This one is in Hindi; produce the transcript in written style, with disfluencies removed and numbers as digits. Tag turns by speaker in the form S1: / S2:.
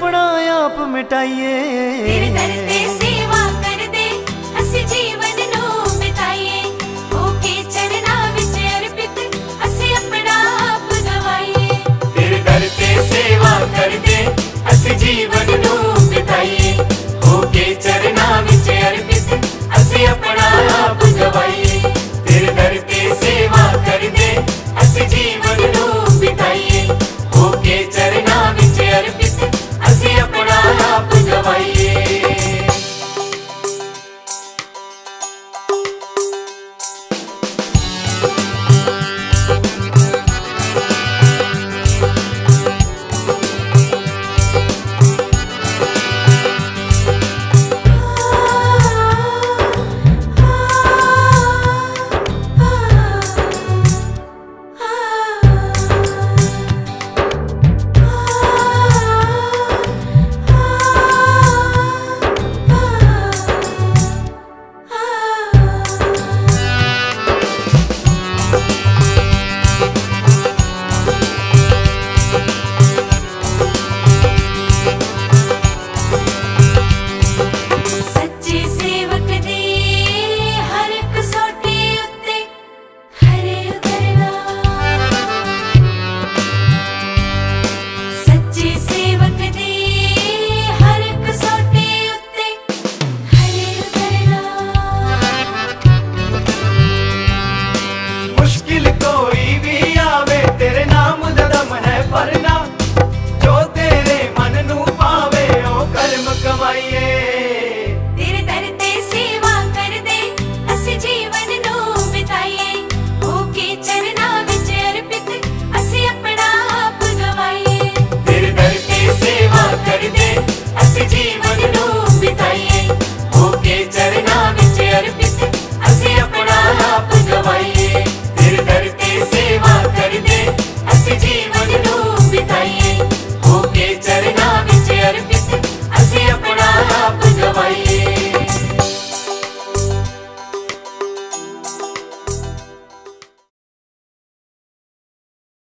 S1: अपना आप मिटाइए।
S2: तेरे दर ते सेवा कर दे असी जीवन नू बिताइए, ओके चरना विच अर्पित असी अपना आप गवाइए।
S1: तेरे दर ते सेवा कर दे